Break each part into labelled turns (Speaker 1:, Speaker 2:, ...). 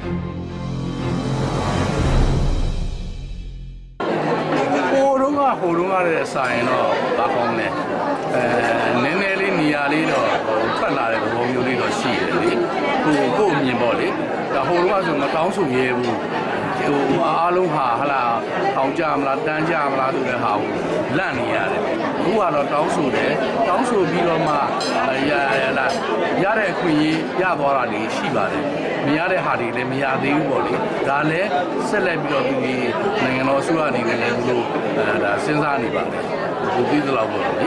Speaker 1: ဟိုတုန်းကလည်းစာရင်တော့ဘာကောင်းလဲနည်းနည်းလေးနေရာလေးတော့ထွက်လာတဲ့သဘောမျိုးလေးတော့ရှိတယ်လေကို့မြင်ပေါ့လေဒါဟိုတုန်းကဆိုမတောင်းဆိုရဲဘူးအားလုံးဟာဟလာထောင်ကြမလားတန်းကြမလားဆိုတဲ့ဟာကိုလန့်နေရတယ်အခုကတော့တောင်းဆိုတယ်တောင်းဆိုပြီးတော့မှရတဲ့အခွင့်အရေးရသွားတာလေးရှိပါတယ်မရတဲ့ဟာတွေလည်းမရသေးဘူးပေါ့လေဒါလည်းဆက်လက်ပြီးတော့ဒီနိုင်ငံတော်အစိုးရအနေနဲ့လည်းသူတို့ဒါစဉ်းစားနေပါတယ်ဒီပြီးသလောက်ပေါ့လေ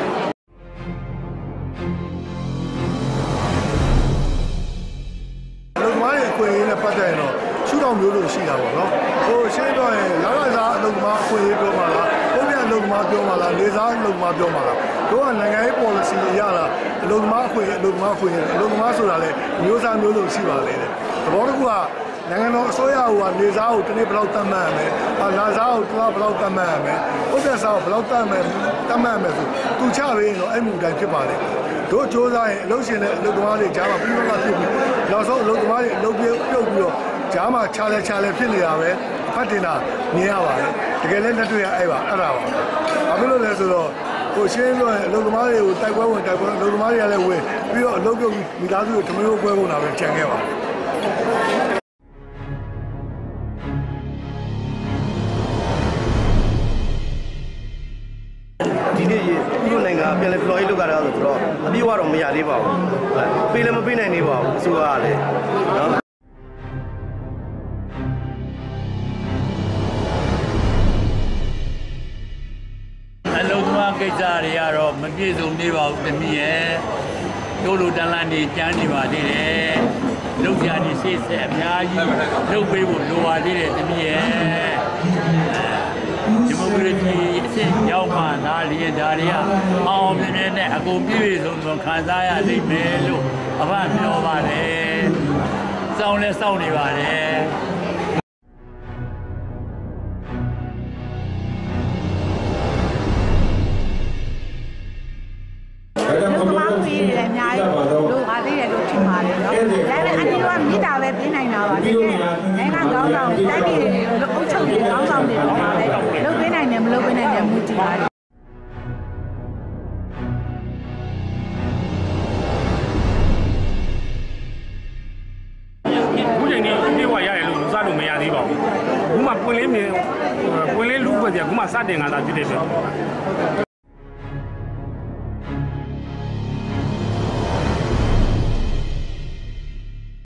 Speaker 2: လုံမားရဲ့အခွင့်အရေးနဲ့ပတ်သက်ရင်တော့ရှုထောင့်မျိုးလိုရှိတာပေါ့နော်ဟိုရှင်းတော့ရင်လာလာစားအလုံမားအခွင့်အရေးပြောမှာလားပုံပြအလုံမားပြောမှာလားလေစားအလုံမားပြောမှာလားတို့ကနိုင်ငံရေး policy အရတာအလုံမားအခွင့်အရေးအလုံမားအခွင့်အရေးအလုံမားဆိုတာလေမျိုးစားမျိုးလိုရှိပါလေတဲ့သဘောတစ်ခုကနိုင်ငံတော်အစိုးရကနေစားကိုတစ်နေ့ဘယ်လောက်တတ်မှတ်ရမလဲလာစားကိုတစ်လဘယ်လောက်တတ်မှတ်ရမလဲဥပဒေစားကိုဘယ်လောက်တတ်မှတ်ဆိုသူချပေးရင်တော့အဲ့မူတိုင်းဖြစ်ပါလေတို့စ조사ရင်အလုပ်ရှင်နဲ့အလုပ်သမားတွေကြားမှာပြီးတော့ဖြစ်ပြီးနောက်ဆုံးအလုပ်သမားတွေအလုပ်ပြုတ်ပြီးတော့ကြားမှာခြားလဲဖြစ်နေတာပဲဖတ်တင်တာမြင်ရပါတယ်တကယ်လည်းလက်တွေ့ရအဲ့ဒါပါဘာဖြစ်လို့လဲဆိုတော့ဟိုရှင်းလို့အလုပ်သမားတွေကိုတိုက်ပွဲဝင်အလုပ်သမားတွေကလည်းဝင်ပြီးတော့အလုပ်ပြုတ်မိသားစုတွေထမင်းကိုပွဲကုန်တာပဲကြံခဲ့ပါတယ်
Speaker 3: ဒီနေ့ပြုလို့နိုင်ငံပြန်လဲဖလော်ရေးလုပ်ကြတာဆိုတော့အပြည့်အဝတော့မရသေးပါဘူးပေးလည်းမပေးနိုင်သေးပါဘူးအစိုးရကလည်းနော်
Speaker 4: အလုံးသမားကိစ္စတွေကတော့မပြည့်စုံသေးပါဘူးတမီးရဲ့တို့လိုတန်လန်းနေကျန်းနေပါသေးတယ်လုပ်ကြနေစိတ်ဆက်အများကြီးလုပ်ပေးဖို့လိုပါသေးတယ်တမီးရဲ့ဒီမိုကရေစီအစ်စ်ရောက်မှဒါလျင်ဒါတွေကအောင်မြင်တဲ့အကုန်ပြည့်စုံခံစားရလိမ့်မယ်လို့အဖပြောပါတယ်စောင်းလဲစောင်းနေပါတယ်
Speaker 5: လိုပါသေးတယ်လို့ထင်ပါတယ်နော်။ဒါပေမဲ့အနီးကမိတာပဲပြနိုင်တာပါ။နိုင်ငံကောင်းဆောင်တိုက်ပြည်တွေအုပ်ချုပ်ရေးကောင်းဆောင်တွေတော့ပါလေ။လုပ်ပေးနိုင်တယ်မလုပ်ပေးနိုင်တယ်မူတည်ပါတယ်။
Speaker 6: ခုချိန်นี้ပြေဝရရတယ်လို့စလို့မရသေးပါဘူး။ခုမှပွင့်လင်းလူ့ဘက်ကျခုမှစတင်လာတာဖြစ်တဲ့အတွက်